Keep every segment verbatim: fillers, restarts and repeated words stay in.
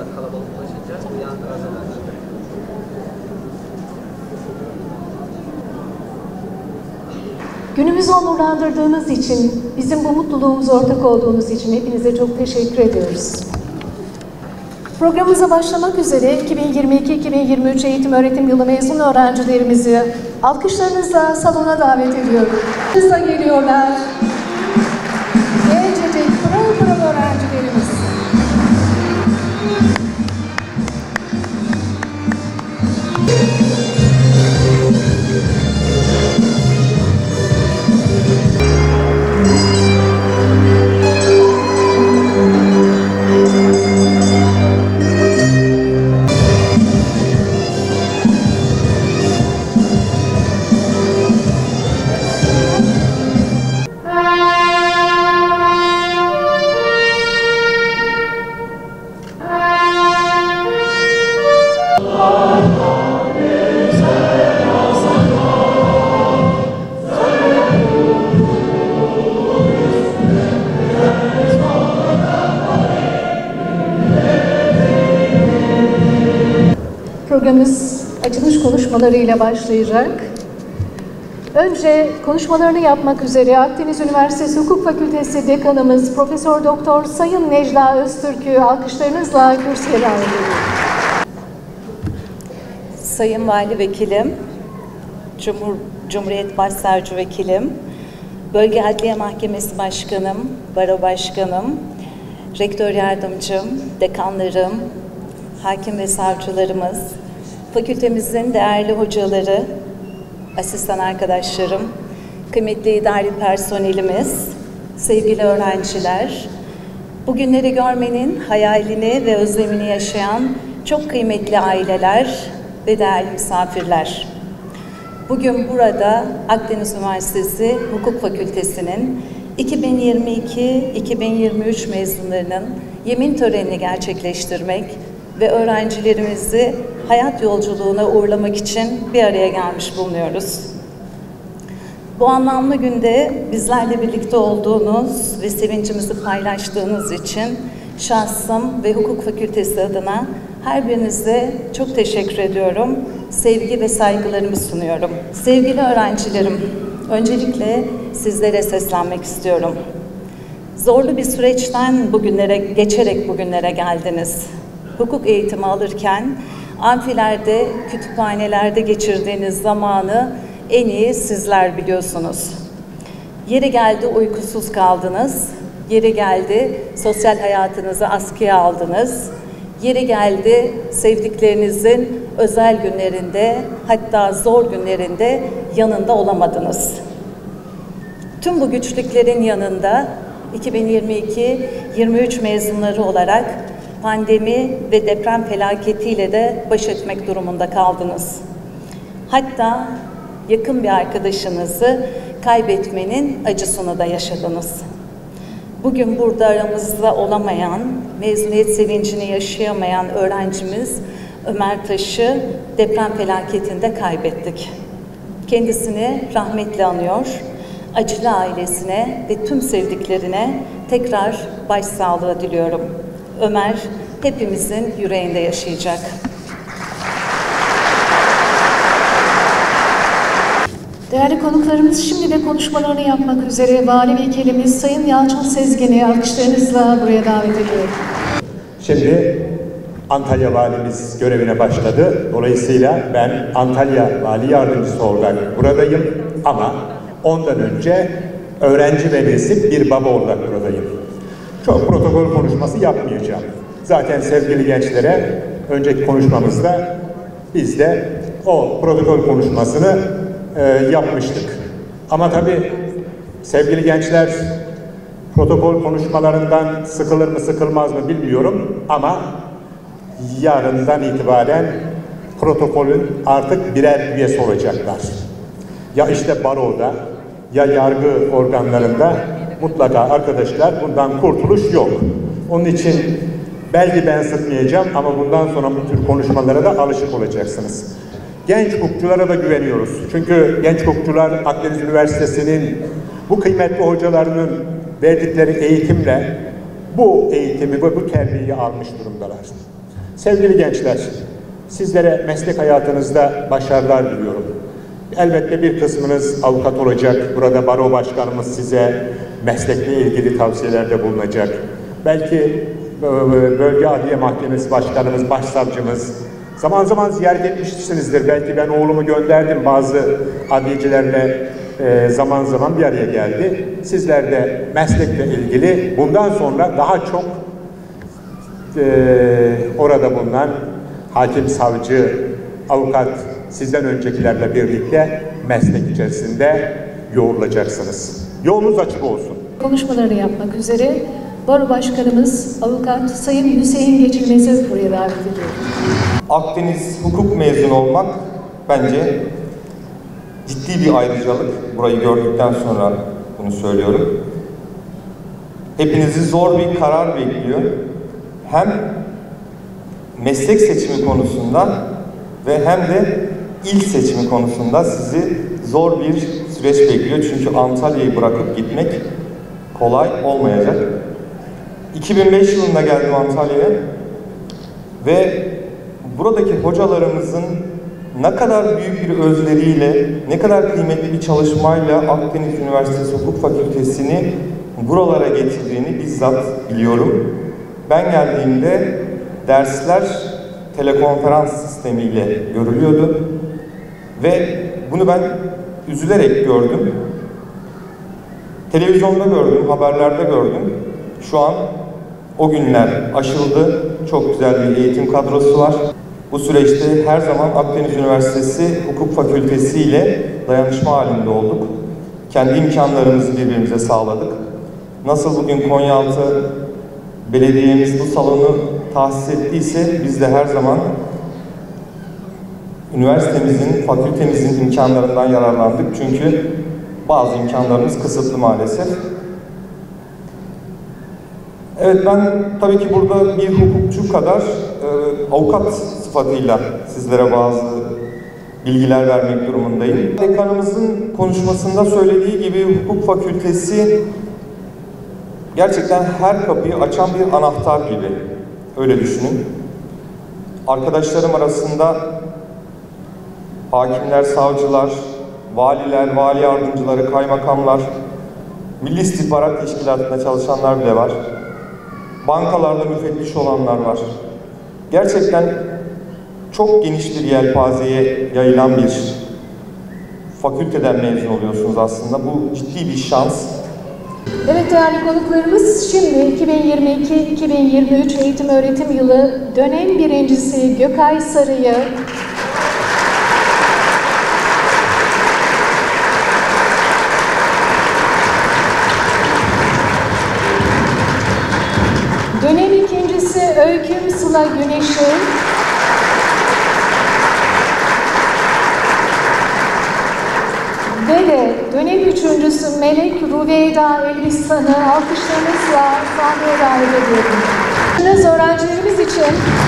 kadar kalabalıklaşınca bu yankı azalır. Günümüzü onurlandırdığınız için, bizim bu mutluluğumuza ortak olduğunuz için hepinize çok teşekkür ediyoruz. Programımıza başlamak üzere iki bin yirmi iki iki bin yirmi üç eğitim öğretim yılı mezun öğrencilerimizi alkışlarınızla salona davet ediyorum. Hızla geliyorlar. Gencecik pırıl pırıl öğrencilerimiz. Programımız açılış konuşmalarıyla başlayacak. Önce konuşmalarını yapmak üzere Akdeniz Üniversitesi Hukuk Fakültesi Dekanımız Profesör Doktor Sayın Necla Öztürk'ü alkışlarınızla kürsüye davet ediyorum. Sayın Vali Vekilim, Cumhur, Cumhuriyet Başsavcı Vekilim, Bölge Adliye Mahkemesi Başkanım, Baro Başkanım, Rektör Yardımcım, dekanlarım, hakim ve savcılarımız, fakültemizin değerli hocaları, asistan arkadaşlarım, kıymetli idari personelimiz, sevgili öğrenciler, bugünleri görmenin hayalini ve özlemini yaşayan çok kıymetli aileler ve değerli misafirler. Bugün burada Akdeniz Üniversitesi Hukuk Fakültesi'nin iki bin yirmi iki iki bin yirmi üç mezunlarının yemin törenini gerçekleştirmek ve öğrencilerimizi hayat yolculuğuna uğurlamak için bir araya gelmiş bulunuyoruz. Bu anlamlı günde bizlerle birlikte olduğunuz ve sevincimizi paylaştığınız için şahsım ve hukuk fakültesi adına her birinize çok teşekkür ediyorum. Sevgi ve saygılarımı sunuyorum. Sevgili öğrencilerim, öncelikle sizlere seslenmek istiyorum. Zorlu bir süreçten bugünlere, geçerek bugünlere geldiniz. Hukuk eğitimi alırken amfilerde, kütüphanelerde geçirdiğiniz zamanı en iyi sizler biliyorsunuz. Yeri geldi uykusuz kaldınız, yeri geldi sosyal hayatınızı askıya aldınız, yeri geldi sevdiklerinizin özel günlerinde, hatta zor günlerinde yanında olamadınız. Tüm bu güçlüklerin yanında iki bin yirmi iki yirmi üç mezunları olarak pandemi ve deprem felaketiyle de baş etmek durumunda kaldınız. Hatta yakın bir arkadaşınızı kaybetmenin acısını da yaşadınız. Bugün burada aramızda olamayan, mezuniyet sevincini yaşayamayan öğrencimiz Ömer Taş'ı deprem felaketinde kaybettik. Kendisini rahmetle anıyor, acılı ailesine ve tüm sevdiklerine tekrar başsağlığı diliyorum. Ömer hepimizin yüreğinde yaşayacak. Değerli konuklarımız şimdi de konuşmalarını yapmak üzere Vali Vekilimiz Sayın Yalçın Sezgin'i alkışlarınızla buraya davet ediyorum. Şimdi Antalya Valimiz görevine başladı. Dolayısıyla ben Antalya Vali Yardımcısı olarak buradayım ama ondan önce öğrenci velisi bir baba olarak buradayım. Çok protokol konuşması yapmayacağım. Zaten sevgili gençlere önceki konuşmamızda biz de o protokol konuşmasını e, yapmıştık. Ama tabii sevgili gençler protokol konuşmalarından sıkılır mı sıkılmaz mı bilmiyorum ama yarından itibaren protokolün artık birer üyesi olacaklar. Ya işte baroda ya yargı organlarında mutlaka arkadaşlar bundan kurtuluş yok. Onun için belki ben sıkmayacağım ama bundan sonra bu tür konuşmalara da alışık olacaksınız. Genç hukukçulara da güveniyoruz. Çünkü genç hukukçular Akdeniz Üniversitesi'nin bu kıymetli hocalarının verdikleri eğitimle bu eğitimi ve bu terbiyeyi almış durumdalar. Sevgili gençler, sizlere meslek hayatınızda başarılar diliyorum. Elbette bir kısmınız avukat olacak. Burada baro başkanımız size meslekle ilgili tavsiyelerde bulunacak. Belki bölge adliye mahkemesi başkanımız, başsavcımız zaman zaman ziyaret etmişsinizdir. Belki ben oğlumu gönderdim, bazı adliyecilerle e, zaman zaman bir araya geldi. Sizler de meslekle ilgili bundan sonra daha çok e, orada bulunan hakim, savcı, avukat, sizden öncekilerle birlikte meslek içerisinde yoğrulacaksınız. Yolunuz açık olsun. Konuşmalarını yapmak üzere Baro Başkanımız Avukat Sayın Hüseyin Geçilmez'i buraya davet ediyorum. Akdeniz hukuk mezunu olmak bence ciddi bir ayrıcalık. Burayı gördükten sonra bunu söylüyorum. Hepinizi zor bir karar bekliyor. Hem meslek seçimi konusunda ve hem de il seçimi konusunda sizi zor bir süreç bekliyor. Çünkü Antalya'yı bırakıp gitmek kolay olmayacak. iki bin beş yılında geldim Antalya'ya ve buradaki hocalarımızın ne kadar büyük bir özveriyle, ne kadar kıymetli bir çalışmayla Akdeniz Üniversitesi Hukuk Fakültesini buralara getirdiğini bizzat biliyorum. Ben geldiğimde dersler telekonferans sistemiyle görülüyordu ve bunu ben üzülerek gördüm. Televizyonda gördüm, haberlerde gördüm. Şu an o günler aşıldı. Çok güzel bir eğitim kadrosu var. Bu süreçte her zaman Akdeniz Üniversitesi Hukuk Fakültesi ile dayanışma halinde olduk. Kendi imkanlarımızı birbirimize sağladık. Nasıl bugün Konyaaltı Belediye'miz bu salonu tahsis ettiyse biz de her zaman üniversitemizin, fakültemizin imkanlarından yararlandık. Çünkü bazı imkanlarımız kısıtlı maalesef. Evet, ben tabii ki burada bir hukukçu kadar e, avukat sıfatıyla sizlere bazı bilgiler vermek durumundayım. Dekanımızın konuşmasında söylediği gibi hukuk fakültesi gerçekten her kapıyı açan bir anahtar gibi. Öyle düşünün. Arkadaşlarım arasında hakimler, savcılar, valiler, vali yardımcıları, kaymakamlar, Milli İstihbarat Teşkilatı'nda çalışanlar bile var. Bankalarda müfettiş olanlar var. Gerçekten çok geniş bir yelpazeye yayılan bir fakülteden mezun oluyorsunuz aslında. Bu ciddi bir şans. Evet değerli konuklarımız, şimdi iki bin yirmi iki iki bin yirmi üç eğitim öğretim yılı dönem birincisi Gökay Sarı'yı dönem ikincisi Öyküm Sıla Güneş'i ve de dönem üçüncüsü Melek Rüveyda Elbistan'ı alkışlarınızla sahneye davet ediyorum. Biz öğrencilerimiz için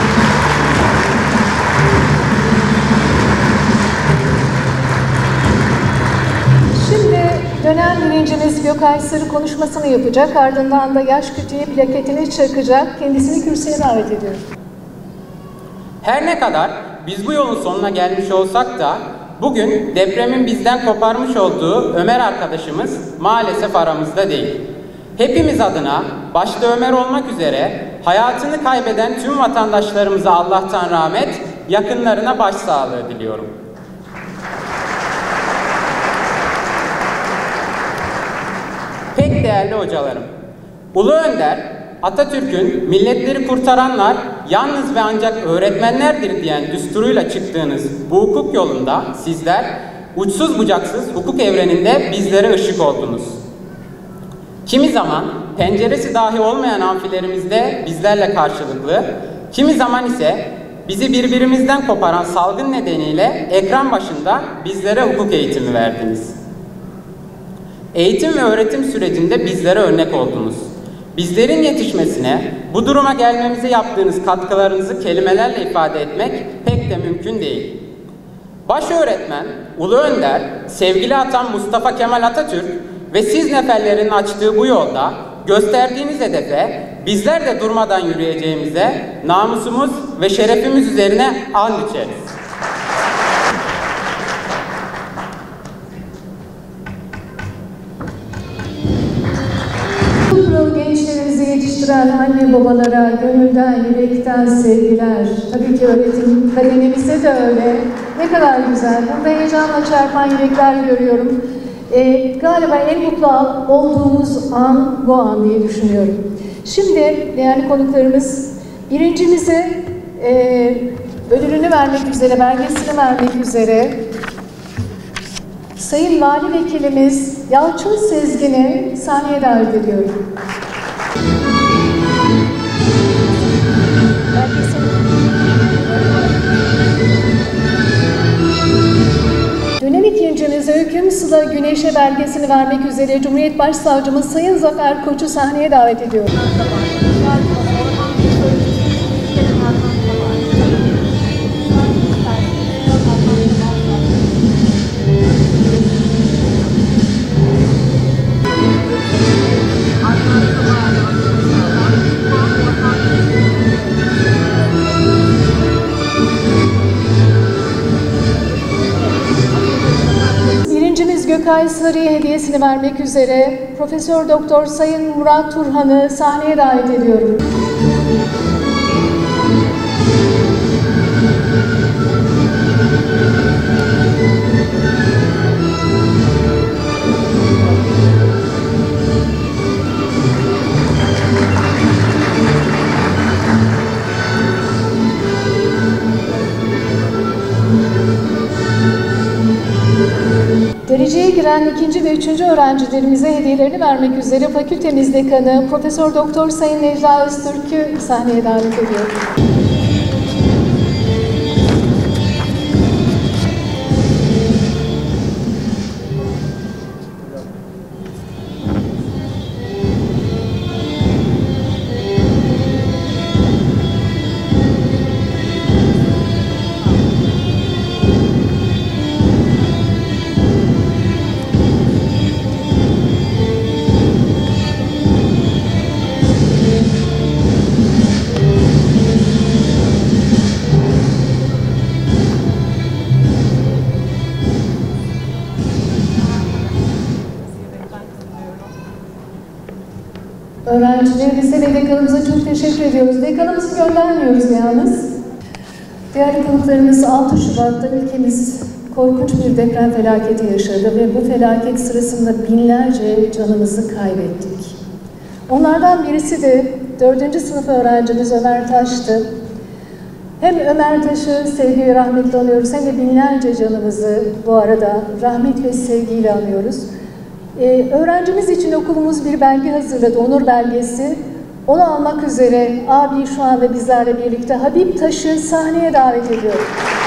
şimdi dönem birincimiz Gökay Sarı konuşmasını yapacak. Ardından da yaş kütüğü plaketini çakacak. Kendisini kürsüye davet ediyorum. Her ne kadar biz bu yolun sonuna gelmiş olsak da bugün depremin bizden koparmış olduğu Ömer arkadaşımız maalesef aramızda değil. Hepimiz adına, başta Ömer olmak üzere hayatını kaybeden tüm vatandaşlarımıza Allah'tan rahmet, yakınlarına başsağlığı diliyorum. Pek değerli hocalarım, Ulu Önder, Atatürk'ün milletleri kurtaranlar yalnız ve ancak öğretmenlerdir diyen düsturuyla çıktığınız bu hukuk yolunda sizler uçsuz bucaksız hukuk evreninde bizlere ışık oldunuz. Kimi zaman penceresi dahi olmayan amfilerimizde bizlerle karşılıklı, kimi zaman ise bizi birbirimizden koparan salgın nedeniyle ekran başında bizlere hukuk eğitimi verdiniz. Eğitim ve öğretim sürecinde bizlere örnek oldunuz. Bizlerin yetişmesine, bu duruma gelmemize yaptığınız katkılarınızı kelimelerle ifade etmek pek de mümkün değil. Baş öğretmen, Ulu Önder, sevgili atam Mustafa Kemal Atatürk ve siz neferlerin açtığı bu yolda gösterdiğiniz hedefe bizler de durmadan yürüyeceğimize namusumuz ve şerefimiz üzerine and içeriz. Gençlerimizi yetiştiren anne babalara gönülden, yürekten sevgiler. Tabii ki öğretim kademimize de öyle. Ne kadar güzel. Burada heyecanla çarpan yürekler görüyorum. Ee, galiba en mutlu olduğumuz an bu an diye düşünüyorum. Şimdi değerli konuklarımız, birincimize e, ödülünü vermek üzere, belgesini vermek üzere Sayın Vali Vekilimiz Yalçın Sezgin'i sahneye davet ediyorum. Dönem ikincimiz Öyküm Sıla Güneş'e belgesini vermek üzere Cumhuriyet Başsavcımız Sayın Zafer Koç'u sahneye davet ediyorum. Gökay Sarı'ya hediyesini vermek üzere Profesör Doktor Sayın Murat Turhan'ı sahneye davet ediyorum. Dereceye giren ikinci ve üçüncü öğrencilerimize hediyelerini vermek üzere fakültemiz dekanı Profesör Doktor Sayın Necla Öztürk'ü sahneye davet ediyorum. Öğrencilerimize ve dekanımıza çok teşekkür ediyoruz. Dekanımızı göndermiyoruz yalnız. Değerli konuklarımız, altı Şubat'ta ülkemiz korkunç bir deprem felaketi yaşadı ve bu felaket sırasında binlerce canımızı kaybettik. Onlardan birisi de dördüncü sınıf öğrencimiz Ömer Taş'tı. Hem Ömer Taş'ı sevgi ve rahmetle anıyoruz hem de binlerce canımızı bu arada rahmet ve sevgiyle anıyoruz. Ee, öğrencimiz için okulumuz bir belge hazırladı, onur belgesi. Onu almak üzere abi şu anda bizlerle birlikte Habib Taş'ı sahneye davet ediyorum.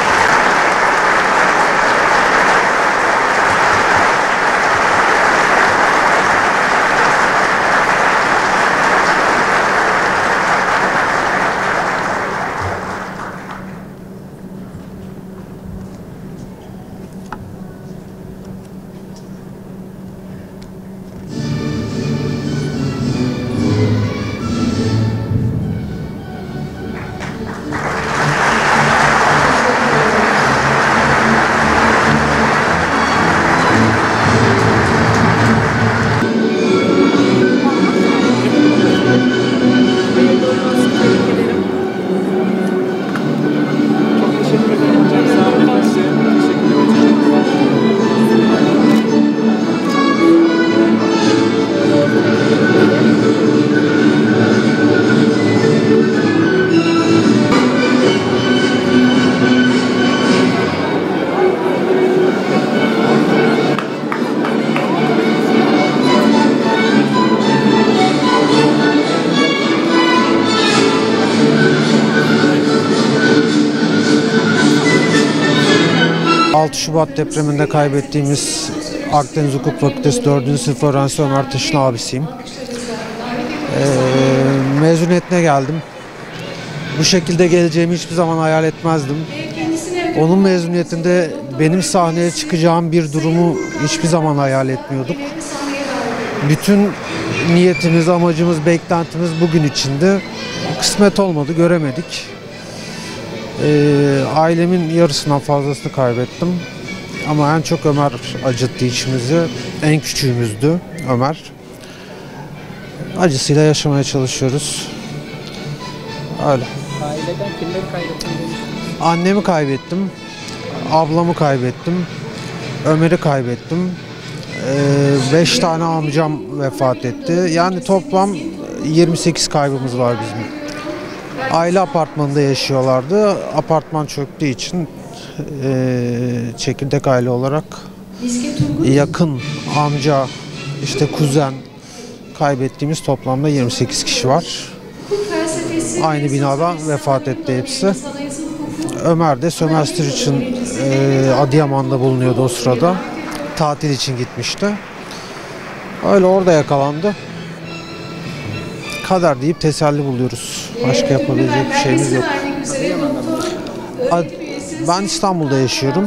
altı Şubat depreminde kaybettiğimiz Akdeniz Hukuk Fakültesi dördüncü sınıf öğrencisi Ömer Taş'ın abisiyim. Ee, mezuniyetine geldim. Bu şekilde geleceğimi hiçbir zaman hayal etmezdim. Onun mezuniyetinde benim sahneye çıkacağım bir durumu hiçbir zaman hayal etmiyorduk. Bütün niyetimiz, amacımız, beklentimiz bugün içindi. Kısmet olmadı, göremedik. Ee, ailemin yarısından fazlasını kaybettim. Ama en çok Ömer acıttı içimizi. En küçüğümüzdü Ömer. Acısıyla yaşamaya çalışıyoruz. Öyle. Aileden kimleri kaybettin? Annemi kaybettim. Ablamı kaybettim. Ömer'i kaybettim. Ee, beş tane amcam vefat etti. Yani toplam yirmi sekiz kaybımız var bizim. Aile apartmanında yaşıyorlardı. Apartman çöktüğü için e, çekirdek aile olarak yakın amca, işte kuzen kaybettiğimiz toplamda yirmi sekiz kişi var. Aynı binada vefat etti hepsi. Ömer de sömestr için e, Adıyaman'da bulunuyordu o sırada. Tatil için gitmişti. Öyle orada yakalandı. Kader deyip teselli buluyoruz. Başka yapabilecek bir şeyimiz yok. Ben İstanbul'da yaşıyorum.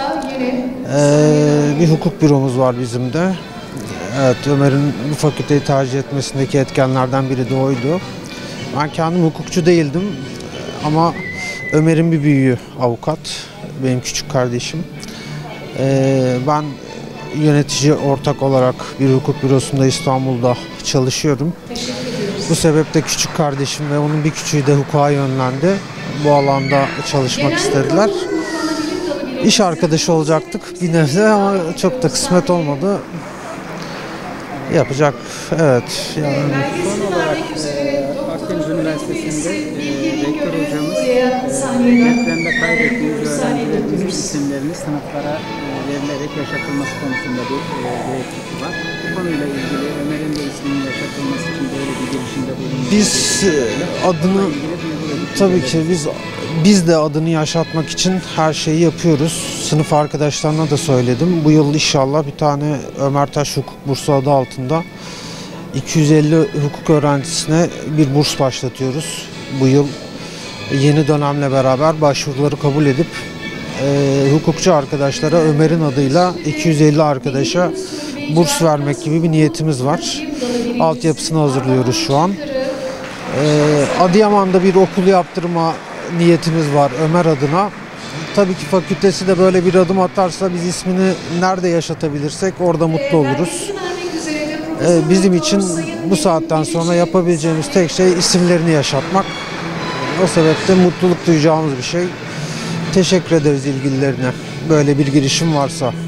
Ee, bir hukuk büromuz var bizim de. Evet, Ömer'in bu fakülteyi tercih etmesindeki etkenlerden biri de oydu. Ben kendim hukukçu değildim ama Ömer'in bir büyüğü avukat, benim küçük kardeşim. Ee, ben yönetici ortak olarak bir hukuk bürosunda İstanbul'da çalışıyorum. Bu sebeple küçük kardeşim ve onun bir küçüğü de hukuka yönlendi. Bu alanda çalışmak istediler. İş arkadaşı olacaktık bir nebze ama çok da kısmet olmadı. Yapacak, evet. Yani. Son olarak e, Akdeniz Üniversitesi'nde e, rektör hocamız e, depremde kaybettiğimiz öğrencilerimizin isimlerini sınıflara e, verilerek yaşatılması konusunda bir e, direktifi var. Bu konuyla ilgili Ömer'in de isminin yaşatılması için böyle bir girişimde bulunmak. Biz adını, tabii ki biz biz de adını yaşatmak için her şeyi yapıyoruz. Sınıf arkadaşlarına da söyledim. Bu yıl inşallah bir tane Ömer Taş Hukuk Bursu adı altında iki yüz elli hukuk öğrencisine bir burs başlatıyoruz. Bu yıl yeni dönemle beraber başvuruları kabul edip e, hukukçu arkadaşlara Ömer'in adıyla iki yüz elli arkadaşa burs vermek gibi bir niyetimiz var. Altyapısını hazırlıyoruz şu an. E, Adıyaman'da bir okul yaptırma niyetimiz var Ömer adına. Tabii ki fakültesi de böyle bir adım atarsa biz ismini nerede yaşatabilirsek orada mutlu oluruz. Ee, bizim için bu saatten sonra yapabileceğimiz tek şey isimlerini yaşatmak. O sebeple mutluluk duyacağımız bir şey. Teşekkür ederiz ilgililerine. Böyle bir girişim varsa.